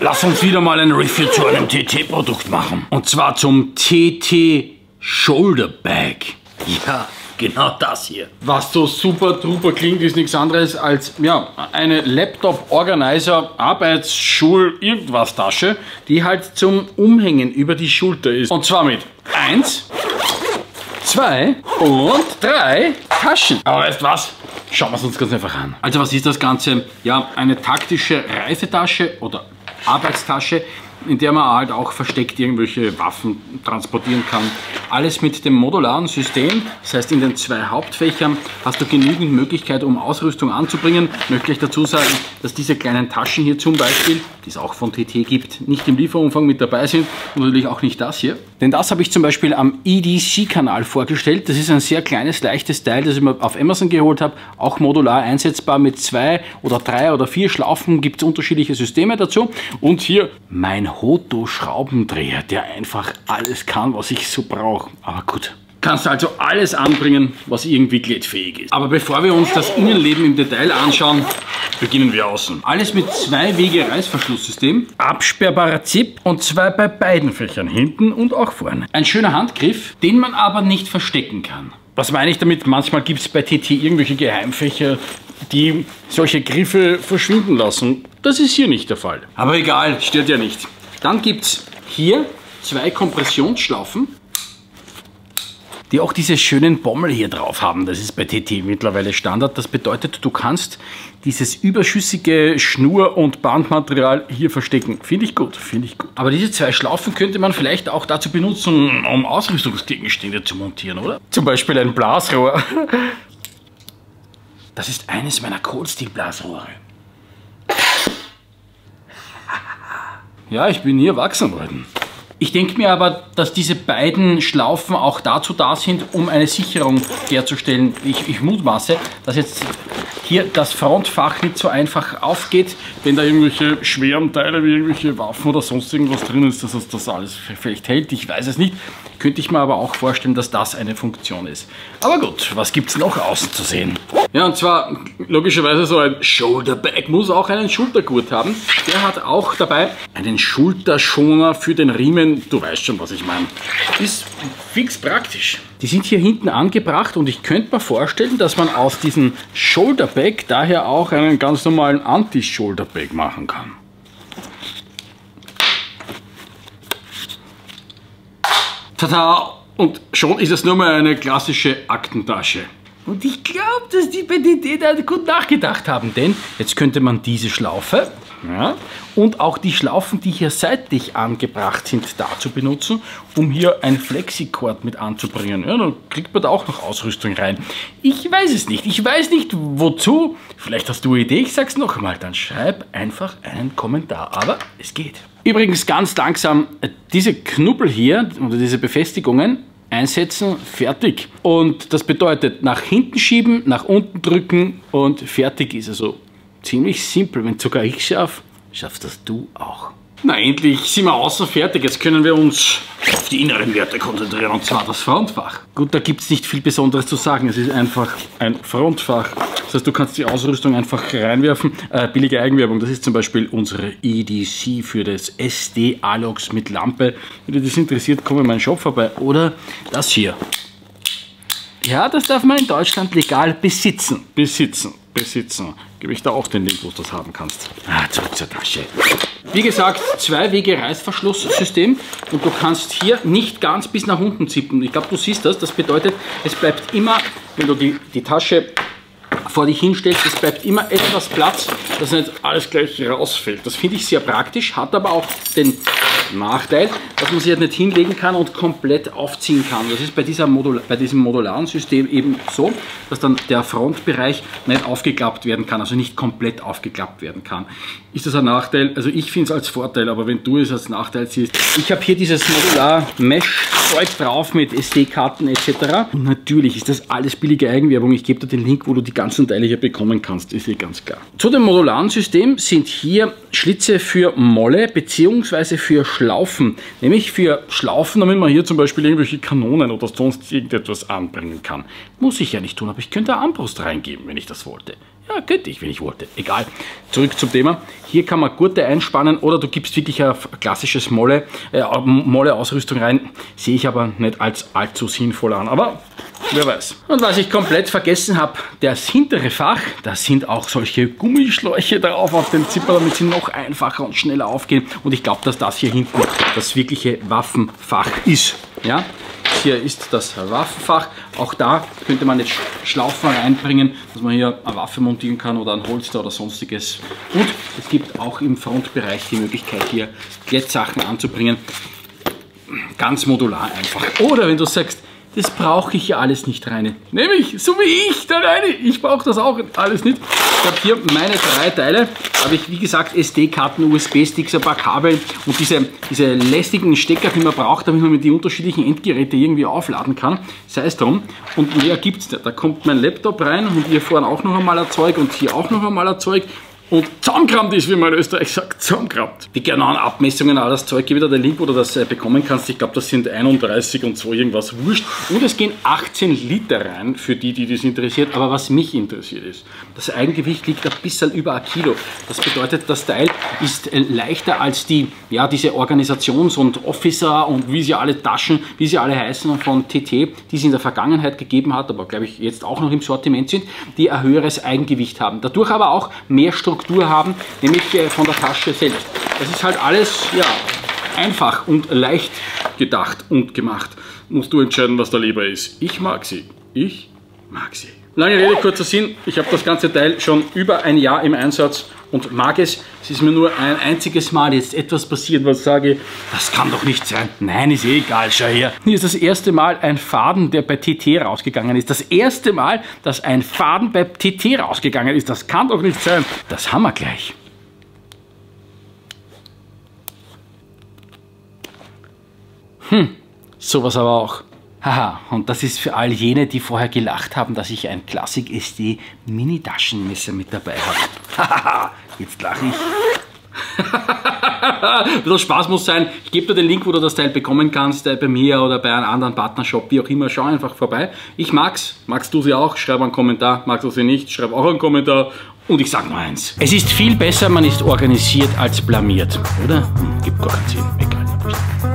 lass uns wieder mal ein Review zu einem TT-Produkt machen. Und zwar zum TT Shoulder Bag. Ja, genau das hier. Was so super drüber klingt, ist nichts anderes als ja, eine Laptop-Organizer-Arbeitsschul-Irgendwas-Tasche, die halt zum Umhängen über die Schulter ist. Und zwar mit 1, 2 und 3 Taschen. Aber weißt du was? Schauen wir es uns ganz einfach an. Also was ist das Ganze? Ja, eine taktische Reisetasche oder Arbeitstasche, in der man halt auch versteckt irgendwelche Waffen transportieren kann. Alles mit dem modularen System, das heißt in den 2 Hauptfächern hast du genügend Möglichkeit, um Ausrüstung anzubringen. Ich möchte gleich dazu sagen, dass diese kleinen Taschen hier zum Beispiel, die es auch von TT gibt, nicht im Lieferumfang mit dabei sind und natürlich auch nicht das hier. Denn das habe ich zum Beispiel am EDC-Kanal vorgestellt. Das ist ein sehr kleines, leichtes Teil, das ich mir auf Amazon geholt habe, auch modular einsetzbar mit 2 oder 3 oder 4 Schlaufen, gibt es unterschiedliche Systeme dazu. Und hier mein Hoto-Schraubendreher, der einfach alles kann, was ich so brauche. Aber gut. Kannst also alles anbringen, was irgendwie glättfähig ist. Aber bevor wir uns das Innenleben im Detail anschauen, beginnen wir außen. Alles mit 2-Wege-Reißverschlusssystem, absperrbarer Zip und 2 bei beiden Fächern, hinten und auch vorne. Ein schöner Handgriff, den man aber nicht verstecken kann. Was meine ich damit? Manchmal gibt es bei TT irgendwelche Geheimfächer, die solche Griffe verschwinden lassen. Das ist hier nicht der Fall. Aber egal, stört ja nicht. Dann gibt es hier 2 Kompressionsschlaufen, die auch diese schönen Bommel hier drauf haben. Das ist bei TT mittlerweile Standard. Das bedeutet, du kannst dieses überschüssige Schnur- und Bandmaterial hier verstecken. Finde ich gut, finde ich gut. Aber diese 2 Schlaufen könnte man vielleicht auch dazu benutzen, um Ausrüstungsgegenstände zu montieren, oder? Zum Beispiel ein Blasrohr. Das ist eines meiner Cold-Steel-Blasrohre. Ja, ich bin hier erwachsen worden. Ich denke mir aber, dass diese beiden Schlaufen auch dazu da sind, um eine Sicherung herzustellen. Ich mutmaße, dass jetzt hier das Frontfach nicht so einfach aufgeht, wenn da irgendwelche schweren Teile wie irgendwelche Waffen oder sonst irgendwas drin ist, dass das alles vielleicht hält. Ich weiß es nicht. Könnte ich mir aber auch vorstellen, dass das eine Funktion ist. Aber gut, was gibt es noch außen zu sehen? Ja, und zwar logischerweise so ein Shoulderbag muss auch einen Schultergurt haben. Der hat auch dabei einen Schulterschoner für den Riemen. Du weißt schon, was ich meine. Ist fix praktisch. Die sind hier hinten angebracht und ich könnte mir vorstellen, dass man aus diesem Shoulderbag daher auch einen ganz normalen Anti-Shoulderbag machen kann. Tada! Und schon ist es nur mal eine klassische Aktentasche. Und ich glaube, dass die bei TT da gut nachgedacht haben, denn jetzt könnte man diese Schlaufe, ja, und auch die Schlaufen, die hier seitlich angebracht sind, dazu benutzen, um hier ein Flexicord mit anzubringen. Ja, dann kriegt man da auch noch Ausrüstung rein. Ich weiß es nicht. Ich weiß nicht, wozu. Vielleicht hast du eine Idee. Ich sag's noch einmal. Dann schreib einfach einen Kommentar. Aber es geht. Übrigens ganz langsam diese Knubbel hier oder diese Befestigungen einsetzen, fertig. Und das bedeutet nach hinten schieben, nach unten drücken und fertig ist. Also ziemlich simpel. Wenn sogar ich schaffe, schaffst das du auch. Na, endlich sind wir außer fertig. Jetzt können wir uns auf die inneren Werte konzentrieren, und zwar das Frontfach. Gut, da gibt es nicht viel Besonderes zu sagen. Es ist einfach ein Frontfach. Das heißt, du kannst die Ausrüstung einfach reinwerfen. Billige Eigenwerbung, das ist zum Beispiel unsere EDC für das SD-Alox mit Lampe. Wenn dich das interessiert, komm in meinen Shop vorbei. Oder das hier. Ja, das darf man in Deutschland legal besitzen. Besitzen. Gebe ich da auch den Link, wo du das haben kannst. Zurück zur Tasche. Wie gesagt, 2-Wege-Reißverschlusssystem und du kannst hier nicht ganz bis nach unten zippen. Ich glaube, du siehst das. Das bedeutet, es bleibt immer, wenn du die Tasche vor dich hinstellst, es bleibt immer etwas Platz, dass nicht alles gleich rausfällt. Das finde ich sehr praktisch, hat aber auch den Nachteil, dass man sie halt nicht hinlegen kann und komplett aufziehen kann. Das ist bei diesem modularen System eben so, dass dann der Frontbereich nicht aufgeklappt werden kann, also nicht komplett aufgeklappt werden kann. Ist das ein Nachteil? Also ich finde es als Vorteil, aber wenn du es als Nachteil siehst. Ich habe hier dieses Modular-Mesh-Zeug drauf mit SD-Karten etc. Und natürlich ist das alles billige Eigenwerbung. Ich gebe dir den Link, wo du die ganzen Teile hier bekommen kannst, ist eh ganz klar. Zu dem modularen System sind hier Schlitze für Molle bzw. für Schlaufen. Nämlich für Schlaufen, damit man hier zum Beispiel irgendwelche Kanonen oder sonst irgendetwas anbringen kann. Muss ich ja nicht tun, aber ich könnte eine Armbrust reingeben, wenn ich das wollte. Ja, könnte ich, wenn ich wollte. Egal. Zurück zum Thema. Hier kann man Gurte einspannen oder du gibst wirklich eine klassische Molle-Ausrüstung rein. Sehe ich aber nicht als allzu sinnvoll an. Aber wer weiß. Und was ich komplett vergessen habe, das hintere Fach, da sind auch solche Gummischläuche drauf auf den Zipper, damit sie noch einfacher und schneller aufgehen. Und ich glaube, dass das hier hinten das wirkliche Waffenfach ist. Ja? Hier ist das Waffenfach. Auch da könnte man jetzt Schlaufen reinbringen, dass man hier eine Waffe montieren kann oder ein Holster oder sonstiges. Und es gibt auch im Frontbereich die Möglichkeit, hier Klettsachen anzubringen. Ganz modular einfach. Oder wenn du sagst, das brauche ich ja alles nicht rein. Nämlich, so wie ich da rein. Ich brauche das auch alles nicht. Ich habe hier meine 3 Teile. Da habe ich, wie gesagt, SD-Karten, USB-Sticks, ein paar Kabel und diese lästigen Stecker, die man braucht, damit man mit die unterschiedlichen Endgeräte irgendwie aufladen kann. Sei es drum. Und mehr gibt es nicht. Da kommt mein Laptop rein und hier vorne auch noch einmal ein Zeug und hier auch noch einmal ein Zeug. Und zusammengerammt ist, wie man in Österreich sagt, zusammengerammt. Die genauen Abmessungen, all das Zeug, gebe dir den Link, wo du das bekommen kannst. Ich glaube, das sind 31 und so irgendwas, wurscht. Und es gehen 18 Liter rein, für die, die das interessiert. Aber was mich interessiert ist, das Eigengewicht liegt ein bisschen über 1 Kilo. Das bedeutet, das Teil ist leichter als diese Organisations- und Officer und wie sie alle Taschen, wie sie alle heißen von TT, die es in der Vergangenheit gegeben hat, aber glaube ich jetzt auch noch im Sortiment sind, die ein höheres Eigengewicht haben. Dadurch aber auch mehr Struktur haben, nämlich von der Tasche selbst. Das ist halt alles einfach und leicht gedacht und gemacht. Musst du entscheiden, was der lieber ist. Ich mag sie. Ich mag sie. Lange Rede, kurzer Sinn. Ich habe das ganze Teil schon über ein Jahr im Einsatz und mag es. Es ist mir nur ein einziges Mal jetzt etwas passiert, was ich sage, das kann doch nicht sein. Nein, ist eh egal, schau her. Hier ist das erste Mal ein Faden, der bei TT rausgegangen ist. Das erste Mal, dass ein Faden bei TT rausgegangen ist. Das kann doch nicht sein. Das haben wir gleich. Sowas aber auch. Haha, und das ist für all jene, die vorher gelacht haben, dass ich ein Classic SD Mini-Taschenmesser mit dabei habe. Haha, jetzt lache ich. Ein bisschen Spaß muss sein. Ich gebe dir den Link, wo du das Teil bekommen kannst, bei mir oder bei einem anderen Partnershop, wie auch immer. Schau einfach vorbei. Ich mag's. Magst du sie auch? Schreib einen Kommentar. Magst du sie nicht? Schreib auch einen Kommentar. Und ich sag nur eins. Es ist viel besser, man ist organisiert als blamiert. Oder? Gibt gar keinen Sinn. Egal.